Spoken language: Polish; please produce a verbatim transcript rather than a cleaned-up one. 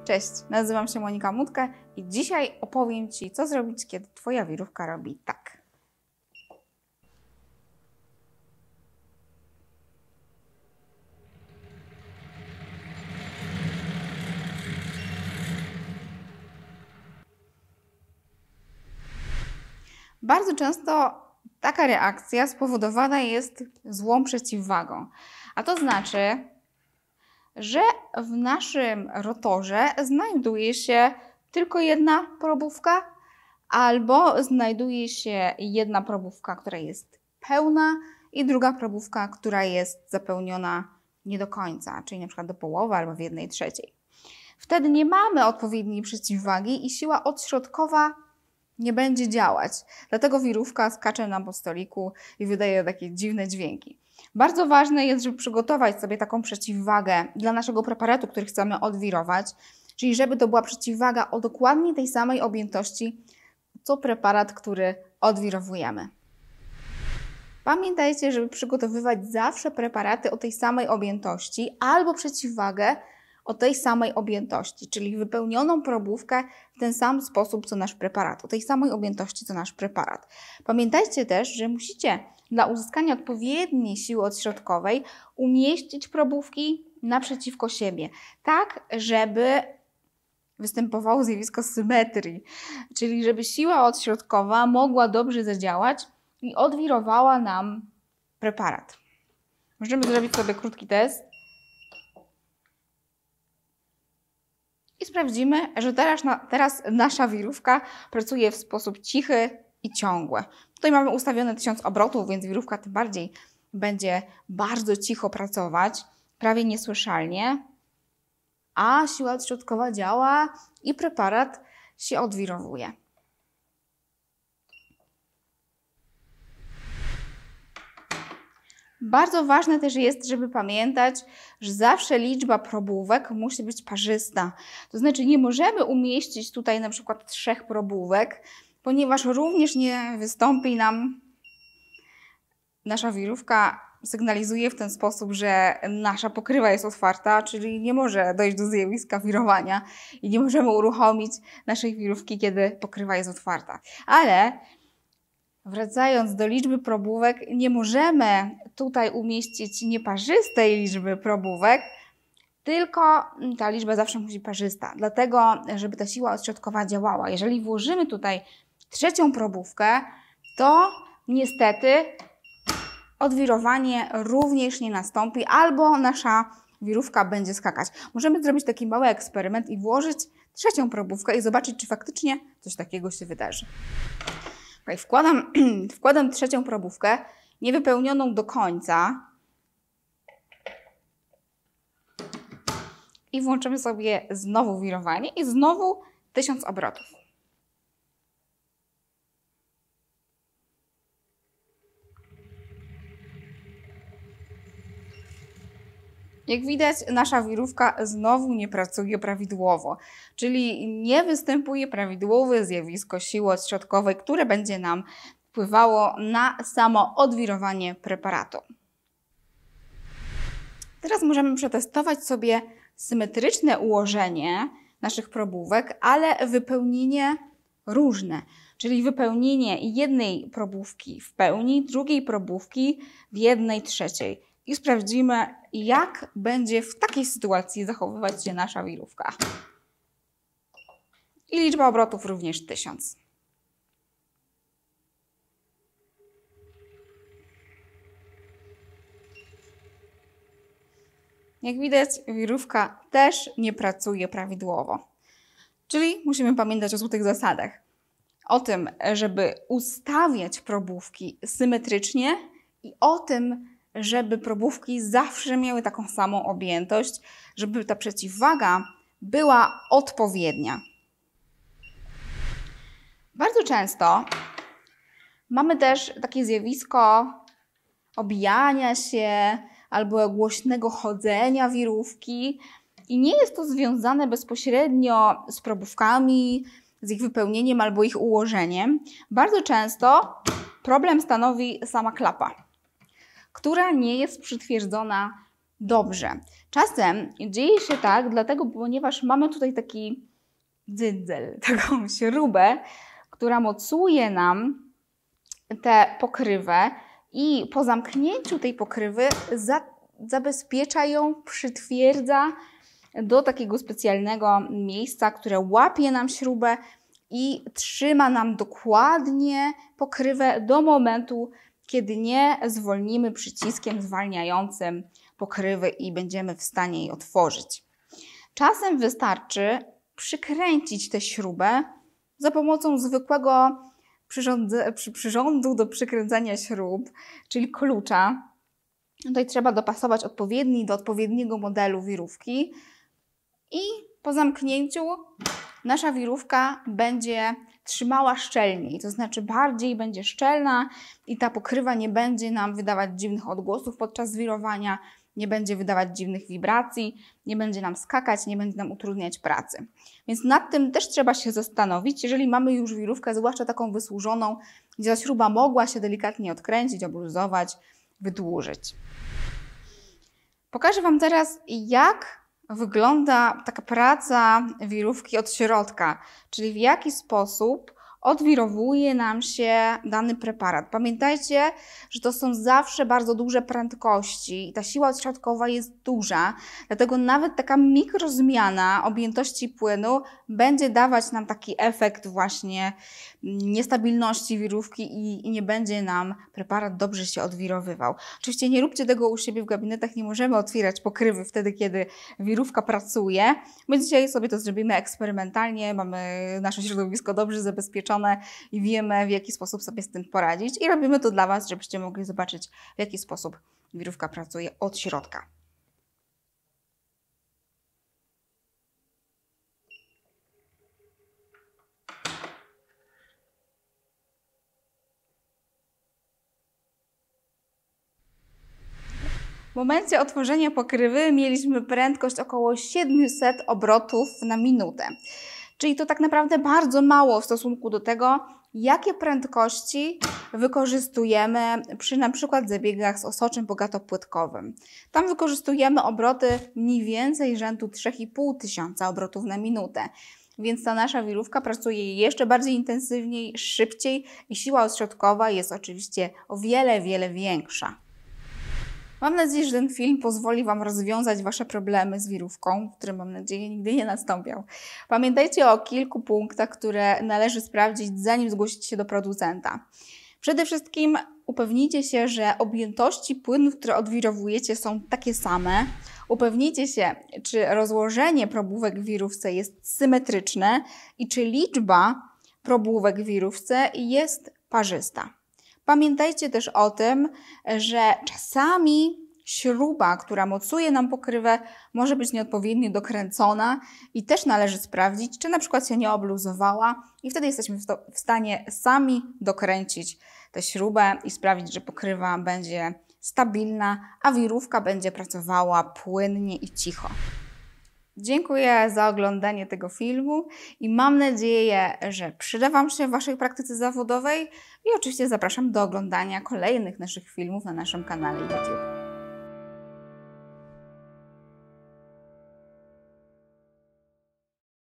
Cześć, nazywam się Monika Mutka i dzisiaj opowiem Ci, co zrobić, kiedy Twoja wirówka robi tak. Bardzo często taka reakcja spowodowana jest złą przeciwwagą, a to znaczy, że w naszym rotorze znajduje się tylko jedna probówka albo znajduje się jedna probówka, która jest pełna i druga probówka, która jest zapełniona nie do końca, czyli na przykład do połowy albo w jednej trzeciej. Wtedy nie mamy odpowiedniej przeciwwagi i siła odśrodkowa nie będzie działać. Dlatego wirówka skacze nam po stoliku i wydaje takie dziwne dźwięki. Bardzo ważne jest, żeby przygotować sobie taką przeciwwagę dla naszego preparatu, który chcemy odwirować, czyli żeby to była przeciwwaga o dokładnie tej samej objętości, co preparat, który odwirowujemy. Pamiętajcie, żeby przygotowywać zawsze preparaty o tej samej objętości albo przeciwwagę o tej samej objętości, czyli wypełnioną probówkę w ten sam sposób, co nasz preparat, o tej samej objętości, co nasz preparat. Pamiętajcie też, że musicie dla uzyskania odpowiedniej siły odśrodkowej umieścić probówki naprzeciwko siebie, tak żeby występowało zjawisko symetrii, czyli żeby siła odśrodkowa mogła dobrze zadziałać i odwirowała nam preparat. Możemy zrobić sobie krótki test i sprawdzimy, że teraz, teraz nasza wirówka pracuje w sposób cichy i ciągły. Tutaj mamy ustawione tysiąc obrotów, więc wirówka tym bardziej będzie bardzo cicho pracować, prawie niesłyszalnie, a siła odśrodkowa działa i preparat się odwirowuje. Bardzo ważne też jest, żeby pamiętać, że zawsze liczba probówek musi być parzysta. To znaczy nie możemy umieścić tutaj na przykład trzech probówek, ponieważ również nie wystąpi nam, nasza wirówka sygnalizuje w ten sposób, że nasza pokrywa jest otwarta, czyli nie może dojść do zjawiska wirowania i nie możemy uruchomić naszej wirówki, kiedy pokrywa jest otwarta. Ale wracając do liczby probówek, nie możemy tutaj umieścić nieparzystej liczby probówek, tylko ta liczba zawsze musi być parzysta. Dlatego, żeby ta siła odśrodkowa działała. Jeżeli włożymy tutaj trzecią probówkę, to niestety odwirowanie również nie nastąpi, albo nasza wirówka będzie skakać. Możemy zrobić taki mały eksperyment i włożyć trzecią probówkę i zobaczyć, czy faktycznie coś takiego się wydarzy. Okay, wkładam, wkładam trzecią probówkę, niewypełnioną do końca i włączymy sobie znowu wirowanie i znowu tysiąc obrotów. Jak widać, nasza wirówka znowu nie pracuje prawidłowo, czyli nie występuje prawidłowe zjawisko siły odśrodkowej, które będzie nam wpływało na samo odwirowanie preparatu. Teraz możemy przetestować sobie symetryczne ułożenie naszych probówek, ale wypełnienie różne, czyli wypełnienie jednej probówki w pełni, drugiej probówki w jednej trzeciej. I sprawdzimy, jak będzie w takiej sytuacji zachowywać się nasza wirówka. I liczba obrotów również tysiąc. Jak widać, wirówka też nie pracuje prawidłowo. Czyli musimy pamiętać o złotych zasadach. O tym, żeby ustawiać probówki symetrycznie i o tym, żeby probówki zawsze miały taką samą objętość, żeby ta przeciwwaga była odpowiednia. Bardzo często mamy też takie zjawisko obijania się albo głośnego chodzenia wirówki i nie jest to związane bezpośrednio z probówkami, z ich wypełnieniem albo ich ułożeniem. Bardzo często problem stanowi sama klapa, która nie jest przytwierdzona Dobrze. Czasem dzieje się tak, dlatego, ponieważ mamy tutaj taki dzyndzel, taką śrubę, która mocuje nam tę pokrywę i po zamknięciu tej pokrywy za, zabezpiecza ją, przytwierdza do takiego specjalnego miejsca, które łapie nam śrubę i trzyma nam dokładnie pokrywę do momentu, kiedy nie zwolnimy przyciskiem zwalniającym pokrywy i będziemy w stanie jej otworzyć. Czasem wystarczy przykręcić tę śrubę za pomocą zwykłego przyrządu do przykręcania śrub, czyli klucza. Tutaj trzeba dopasować odpowiedni do odpowiedniego modelu wirówki i po zamknięciu nasza wirówka będzie trzymała szczelniej, to znaczy bardziej będzie szczelna i ta pokrywa nie będzie nam wydawać dziwnych odgłosów podczas wirowania, nie będzie wydawać dziwnych wibracji, nie będzie nam skakać, nie będzie nam utrudniać pracy. Więc nad tym też trzeba się zastanowić, jeżeli mamy już wirówkę, zwłaszcza taką wysłużoną, gdzie ta śruba mogła się delikatnie odkręcić, obluzować, wydłużyć. Pokażę Wam teraz, jak wygląda taka praca wirówki od środka, czyli w jaki sposób odwirowuje nam się dany preparat. Pamiętajcie, że to są zawsze bardzo duże prędkości i ta siła odśrodkowa jest duża, dlatego nawet taka mikrozmiana objętości płynu będzie dawać nam taki efekt właśnie niestabilności wirówki i, i nie będzie nam preparat dobrze się odwirowywał. Oczywiście nie róbcie tego u siebie w gabinetach, nie możemy otwierać pokrywy wtedy, kiedy wirówka pracuje. My dzisiaj sobie to zrobimy eksperymentalnie, mamy nasze środowisko dobrze zabezpieczone i wiemy, w jaki sposób sobie z tym poradzić i robimy to dla Was, żebyście mogli zobaczyć, w jaki sposób wirówka pracuje od środka. W momencie otworzenia pokrywy mieliśmy prędkość około siedemset obrotów na minutę. Czyli to tak naprawdę bardzo mało w stosunku do tego, jakie prędkości wykorzystujemy przy na przykład zabiegach z osoczem bogatopłytkowym. Tam wykorzystujemy obroty mniej więcej rzędu trzy i pół tysiąca obrotów na minutę. Więc ta nasza wirówka pracuje jeszcze bardziej intensywniej, szybciej i siła odśrodkowa jest oczywiście o wiele, wiele większa. Mam nadzieję, że ten film pozwoli Wam rozwiązać Wasze problemy z wirówką, które mam nadzieję nigdy nie nastąpią. Pamiętajcie o kilku punktach, które należy sprawdzić, zanim zgłosicie się do producenta. Przede wszystkim upewnijcie się, że objętości płynów, które odwirowujecie, są takie same. Upewnijcie się, czy rozłożenie probówek w wirówce jest symetryczne i czy liczba probówek w wirówce jest parzysta. Pamiętajcie też o tym, że czasami śruba, która mocuje nam pokrywę, może być nieodpowiednio dokręcona i też należy sprawdzić, czy na przykład się nie obluzowała i wtedy jesteśmy w stanie sami dokręcić tę śrubę i sprawić, że pokrywa będzie stabilna, a wirówka będzie pracowała płynnie i cicho. Dziękuję za oglądanie tego filmu i mam nadzieję, że przyda Wam się w Waszej praktyce zawodowej i oczywiście zapraszam do oglądania kolejnych naszych filmów na naszym kanale YouTube.